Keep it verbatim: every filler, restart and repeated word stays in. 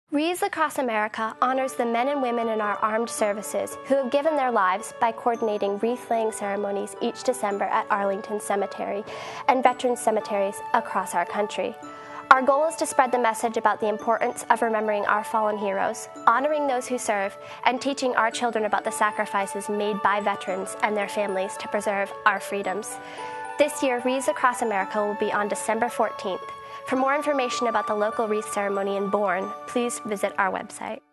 Wreaths Across America honors the men and women in our armed services who have given their lives by coordinating wreath-laying ceremonies each December at Arlington Cemetery and veterans cemeteries across our country. Our goal is to spread the message about the importance of remembering our fallen heroes, honoring those who serve, and teaching our children about the sacrifices made by veterans and their families to preserve our freedoms. This year, Wreaths Across America will be on December fourteenth. For more information about the local wreath ceremony in Bourne, please visit our website.